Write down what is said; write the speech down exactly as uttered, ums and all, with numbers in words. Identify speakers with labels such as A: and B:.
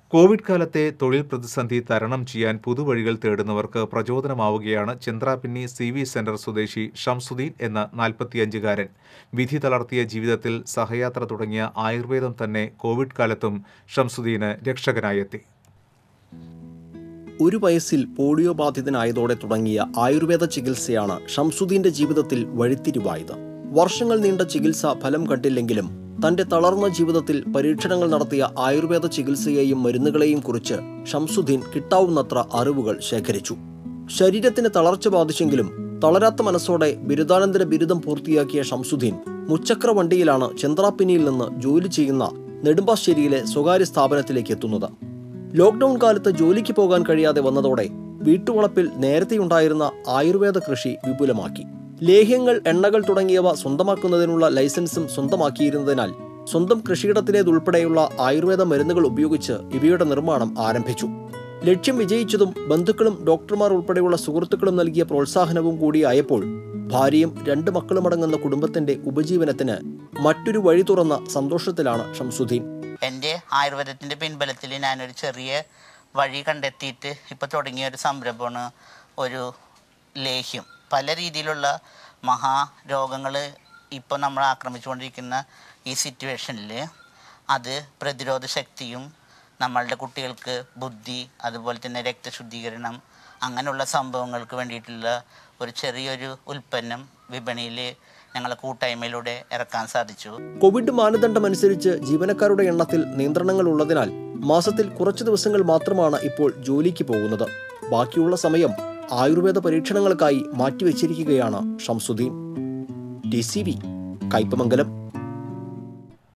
A: Covid കാലത്തെ തൊഴിൽ പ്രതിസന്ധി തരണം ചെയ്യാൻ പുതുവഴികൾ തേടുന്നവർക്ക് പ്രചോദനമാവുകയാണ് ചിന്ത്രാപിന്നി സി വി സെന്റർ സ്വദേശി ഷംസുദ്ദീൻ എന്ന നാൽപ്പത്തിയഞ്ചുകാരൻ. വിധി തളർത്തിയ ജീവിതത്തിൽ സഹയാത്ര തുടങ്ങിയ ആയുർവേദം തന്നെ കോവിഡ് കാലത്തും ഷംസുദ്ദീന് രക്ഷകനായെത്തി.
B: ഒരു വയസ്സിൽ പോളിയോ ബാധിതനായതോടെ തുടങ്ങിയ ആയുർവേദ ചികിത്സയാണ് ഷംസുദ്ദീന്റെ ജീവിതത്തിൽ വഴിത്തിരിവായത്. വർഷങ്ങൾ നീണ്ട ചികിത്സ ഫലം കണ്ടില്ലെങ്കിലും തന്റെ തളർന്ന ജീവിതത്തിൽ പരീക്ഷണങ്ങൾ നടത്തിയ ആയുർവേദ ചികിത്സയെയും മരുന്നുകളെയും കുറിച്ച് ഷംസുദ്ദീൻ കിട്ടാവുന്നത്ര അറിവുകൾ ശേഖരിച്ചു. ശരീരത്തിന് തളർച്ച ബാധിച്ചെങ്കിലും തളരാത്ത മനസ്സോടെ ബിരുദാനന്തര ബിരുദം പൂർത്തിയാക്കിയ ഷംസുദ്ദീൻ മുച്ചക്ര വണ്ടിയിലാണ് ചിന്ത്രാപിന്നിയിൽ നിന്ന് ജോലി ചെയ്യുന്ന നെടുമ്പാശ്ശേരിയിലെ സ്വകാര്യ സ്ഥാപനത്തിലേക്ക് എത്തുന്നത്. ലോക്ക്ഡൌൺ കാലത്ത് ജോലിക്ക് പോകാൻ കഴിയാതെ വന്നതോടെ വീട്ടുവളപ്പിൽ നേരത്തെയുണ്ടായിരുന്ന ആയുർവേദ കൃഷി വിപുലമാക്കി. ലേഹ്യങ്ങൾ, എണ്ണകൾ തുടങ്ങിയവ സ്വന്തമാക്കുന്നതിനുള്ള ലൈസൻസും സ്വന്തമാക്കിയിരുന്നതിനാൽ സ്വന്തം കൃഷിയിടത്തിലേതുൾപ്പെടെയുള്ള ആയുർവേദ മരുന്നുകൾ ഉപയോഗിച്ച് ഇവയുടെ നിർമ്മാണം ആരംഭിച്ചു. ലക്ഷ്യം വിജയിച്ചതും ബന്ധുക്കളും ഡോക്ടർമാർ ഉൾപ്പെടെയുള്ള സുഹൃത്തുക്കളും നൽകിയ പ്രോത്സാഹനവും കൂടിയായപ്പോൾ ഭാര്യയും രണ്ട് മക്കളുമടങ്ങുന്ന കുടുംബത്തിന്റെ ഉപജീവനത്തിന് മറ്റൊരു വഴി തുറന്ന സന്തോഷത്തിലാണ് ഷംസുദ്ദീൻ.
C: എൻ്റെ ആയുർവേദത്തിൻ്റെ പിൻബലത്തിൽ ഞാനൊരു ചെറിയ വഴി കണ്ടെത്തിയിട്ട് ഇപ്പോൾ തുടങ്ങിയ ഒരു സംരംഭമാണ് ഒരു ലേഹ്യം. പല രീതിയിലുള്ള മഹാരോഗങ്ങൾ ഇപ്പോൾ നമ്മൾ ആക്രമിച്ചുകൊണ്ടിരിക്കുന്ന ഈ സിറ്റുവേഷനിൽ അത് പ്രതിരോധ ശക്തിയും നമ്മളുടെ കുട്ടികൾക്ക് ബുദ്ധി, അതുപോലെ തന്നെ രക്തശുദ്ധീകരണം, അങ്ങനെയുള്ള സംഭവങ്ങൾക്ക് വേണ്ടിയിട്ടുള്ള ഒരു ചെറിയൊരു ഉൽപ്പന്നം വിപണിയിൽ ഞങ്ങളെ കൂട്ടായ്മയിലൂടെ ഇറക്കാൻ സാധിച്ചു.
B: കോവിഡ് മാനദണ്ഡമനുസരിച്ച് ജീവനക്കാരുടെ എണ്ണത്തിൽ നിയന്ത്രണങ്ങൾ ഉള്ളതിനാൽ മാസത്തിൽ കുറച്ചു ദിവസങ്ങൾ മാത്രമാണ് ഇപ്പോൾ ജോലിക്ക് പോകുന്നത്. ബാക്കിയുള്ള സമയം ആയുർവേദ പരീക്ഷണങ്ങൾക്കായി മാറ്റിവെച്ചിരിക്കുകയാണ് Shamsuddin. T C V Kaipamangalam.